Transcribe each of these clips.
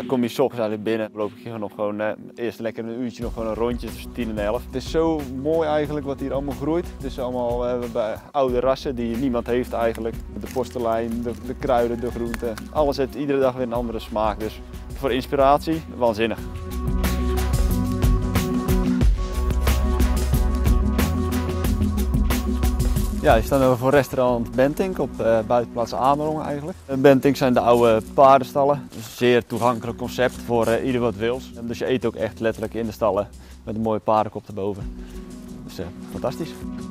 kom je 's ochtends eigenlijk binnen, loop ik hier nog gewoon eerst lekker een uurtje nog gewoon een rondje tussen 10 en 11. Het is zo mooi eigenlijk wat hier allemaal groeit. Het is allemaal bij oude rassen die niemand heeft eigenlijk. De porselein, de kruiden, de groenten. Alles heeft iedere dag weer een andere smaak. Dus voor inspiratie, waanzinnig. Ja, hier staan we voor restaurant Bentink op buitenplaats Amerongen eigenlijk. Bentink zijn de oude paardenstallen. Dus een zeer toegankelijk concept voor ieder wat wils. Dus je eet ook echt letterlijk in de stallen met een mooie paardenkop erboven. Dus fantastisch.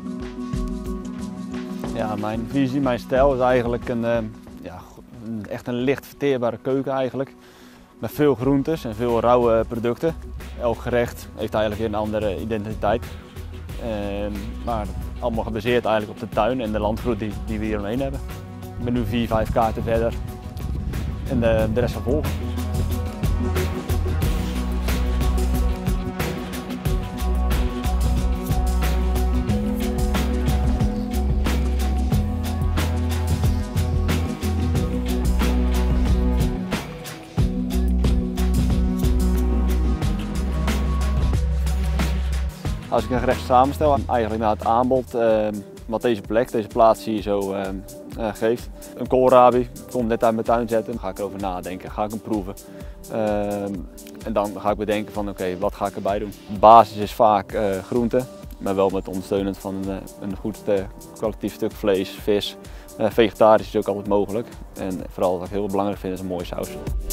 Ja, mijn visie, mijn stijl is eigenlijk echt een licht verteerbare keuken eigenlijk. Met veel groentes en veel rauwe producten. Elk gerecht heeft eigenlijk weer een andere identiteit. Maar allemaal gebaseerd eigenlijk op de tuin en de landgoed die we hier omheen hebben. Ik ben nu 4, 5 kaarten verder en de rest van volgen. Als ik een gerecht samenstel, eigenlijk naar het aanbod wat deze plaats hier zo geeft. Een koolrabi, ik kom hem net uit mijn tuin zetten, dan ga ik erover nadenken, ga ik hem proeven. En dan ga ik bedenken van oké, wat ga ik erbij doen. De basis is vaak groente, maar wel met ondersteunend van een goed kwalitatief stuk vlees, vis. Vegetarisch is ook altijd mogelijk. En vooral wat ik heel belangrijk vind is een mooie saus.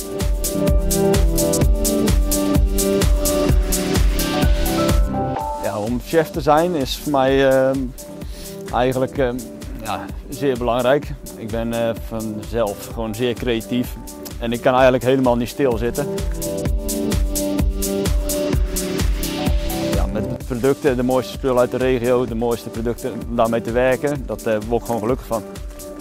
Ja, om chef te zijn is voor mij eigenlijk zeer belangrijk. Ik ben vanzelf gewoon zeer creatief en ik kan eigenlijk helemaal niet stilzitten. Ja, met de producten, de mooiste spullen uit de regio, de mooiste producten, om daarmee te werken, daar word ik gewoon gelukkig van.